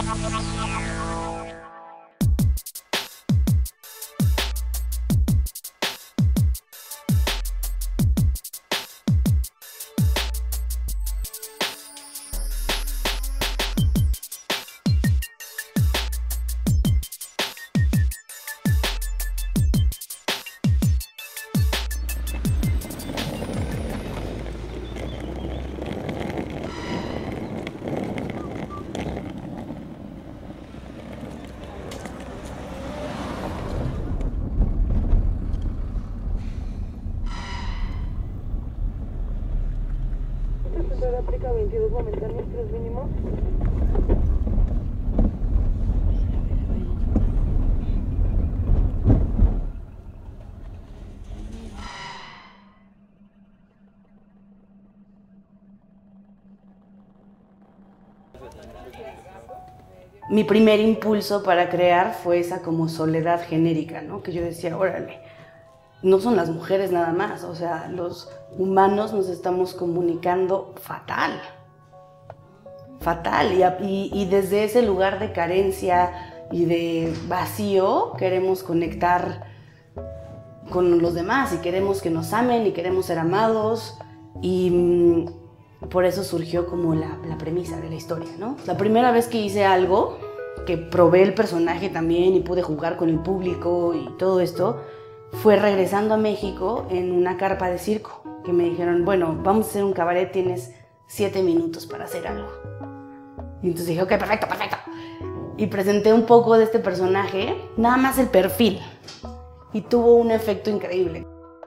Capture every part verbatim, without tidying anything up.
Aplica veintidós momentáneos, tres mínimos. Mi primer impulso para crear fue esa como soledad genérica, ¿no? Que yo decía, órale, no son las mujeres nada más, o sea, los humanos nos estamos comunicando fatal, fatal, y, y, y desde ese lugar de carencia y de vacío queremos conectar con los demás y queremos que nos amen y queremos ser amados, y mmm, por eso surgió como la, la premisa de la historia, ¿no? La primera vez que hice algo, que probé el personaje también y pude jugar con el público y todo esto, fue regresando a México en una carpa de circo, que me dijeron, bueno, vamos a hacer un cabaret, tienes siete minutos para hacer algo. Y entonces dije, ok, perfecto, perfecto. Y presenté un poco de este personaje, nada más el perfil, y tuvo un efecto increíble.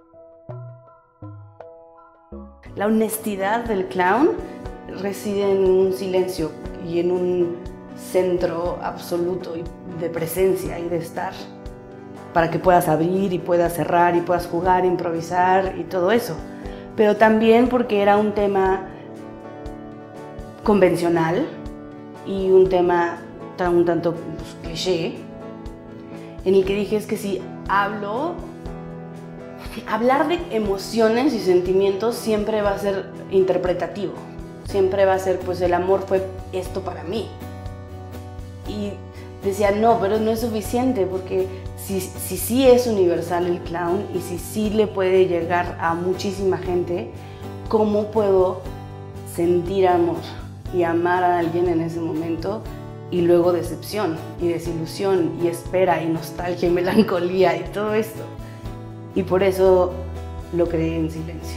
La honestidad del clown reside en un silencio y en un centro absoluto de presencia y de estar, para que puedas abrir y puedas cerrar y puedas jugar, improvisar y todo eso. Pero también porque era un tema convencional y un tema tan, un tanto pues, cliché, en el que dije es que si hablo, hablar de emociones y sentimientos siempre va a ser interpretativo, siempre va a ser pues el amor fue esto para mí. Y decía no, pero no es suficiente porque Si, si sí es universal el clown y si sí le puede llegar a muchísima gente, ¿cómo puedo sentir amor y amar a alguien en ese momento y luego decepción y desilusión y espera y nostalgia y melancolía y todo esto? Y por eso lo creé en silencio.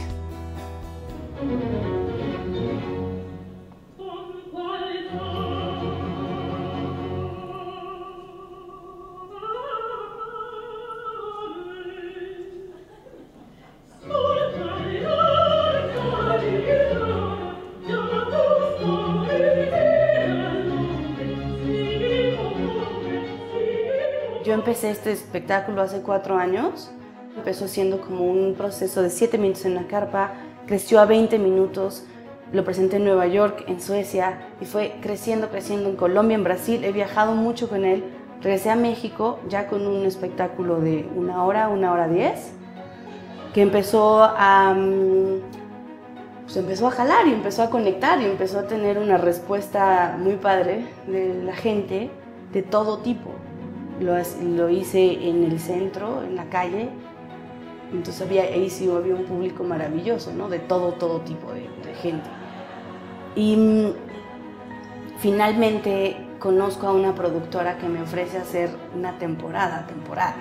Yo empecé este espectáculo hace cuatro años. Empezó siendo como un proceso de siete minutos en la carpa, creció a veinte minutos, lo presenté en Nueva York, en Suecia, y fue creciendo, creciendo en Colombia, en Brasil. He viajado mucho con él. Regresé a México ya con un espectáculo de una hora, una hora diez, que empezó a, pues empezó a jalar y empezó a conectar y empezó a tener una respuesta muy padre de la gente de todo tipo. Lo, lo hice en el centro, en la calle, entonces había, ahí sí había un público maravilloso, ¿no? De todo, todo tipo de, de gente. Y finalmente conozco a una productora que me ofrece hacer una temporada, temporada.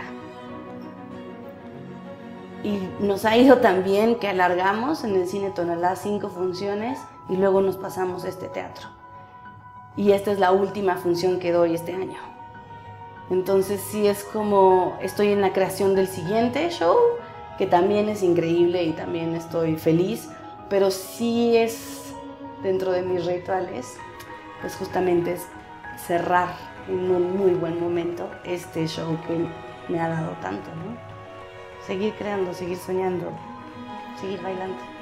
Y nos ha ido tan bien que alargamos en el Cine Tonalá cinco funciones y luego nos pasamos a este teatro. Y esta es la última función que doy este año. Entonces sí es como estoy en la creación del siguiente show, que también es increíble y también estoy feliz, pero sí es dentro de mis rituales, pues justamente es cerrar en un muy buen momento este show que me ha dado tanto, ¿no? Seguir creando, seguir soñando, seguir bailando.